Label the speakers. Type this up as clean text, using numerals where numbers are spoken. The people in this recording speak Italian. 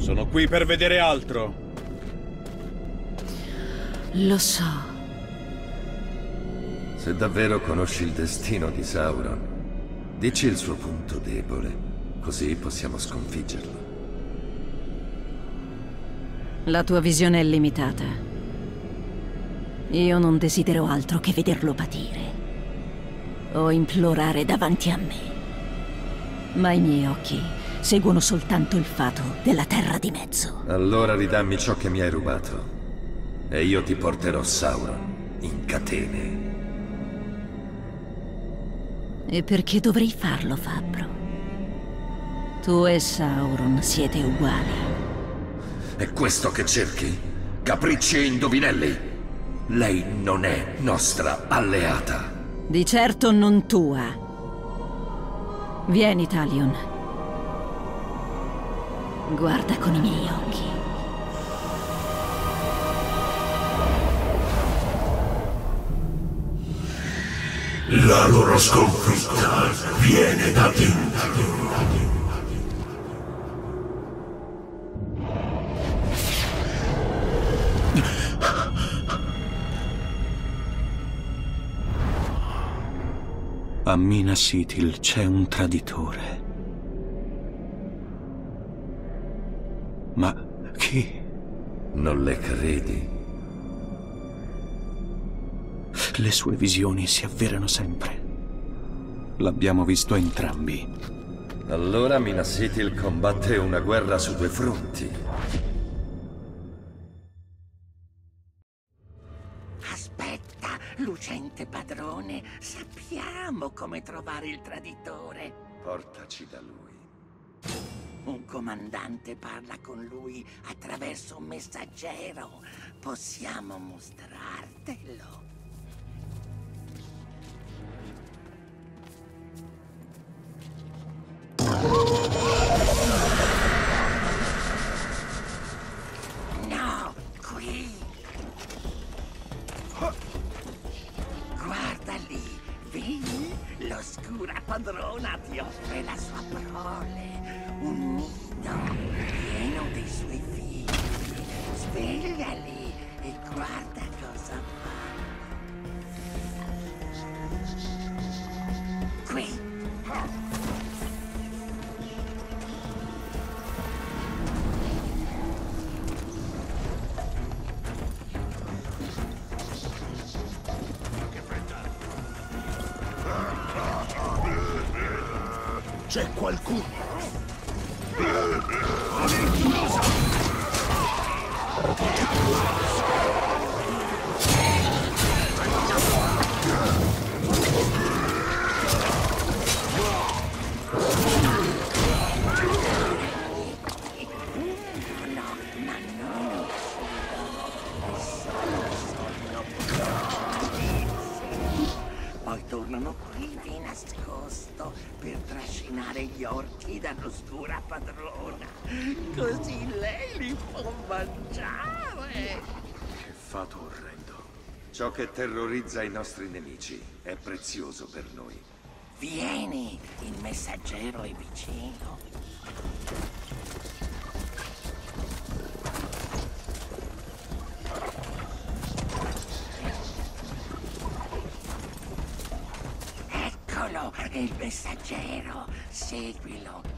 Speaker 1: Sono qui per vedere altro.
Speaker 2: Lo so.
Speaker 3: Se davvero conosci il destino di Sauron, dici il suo punto debole, così possiamo sconfiggerlo.
Speaker 2: La tua visione è limitata. Io non desidero altro che vederlo patire o implorare davanti a me. Ma i miei occhi seguono soltanto il fato della Terra di Mezzo.
Speaker 3: Allora ridammi ciò che mi hai rubato e io ti porterò Sauron in catene.
Speaker 2: E perché dovrei farlo, Fabbro? Tu e Sauron siete uguali.
Speaker 3: È questo che cerchi? Capricci e indovinelli? Lei non è nostra alleata.
Speaker 2: Di certo non tua. Vieni, Talion. Guarda con i miei occhi.
Speaker 4: La loro sconfitta viene da dentro.
Speaker 5: A Minas Ithil c'è un traditore. Ma chi?
Speaker 3: Non le credi?
Speaker 5: Le sue visioni si avverano sempre. L'abbiamo visto entrambi.
Speaker 3: Allora Minas Ithil combatte una guerra su due fronti.
Speaker 6: Aspetta, lucente padrone, sappiamo come trovare il traditore.
Speaker 3: Portaci da lui.
Speaker 6: Un comandante parla con lui attraverso un messaggero. Possiamo mostrartelo. No, qui. Guarda lì, vedi? L'oscura padrona ti offre la sua prole. Un nido pieno dei suoi figli. Svegliali e guarda cosa fa. Qui.
Speaker 4: C'è qualcuno.
Speaker 6: Poi tornano qui di nascosto per trascinare gli orchi dall'oscura padrona. Così lei li può mangiare.
Speaker 3: Che fato orrendo. Ciò che terrorizza i nostri nemici è prezioso per noi.
Speaker 6: Vieni, il messaggero è vicino. Eccolo, è il messaggero. Seguilo.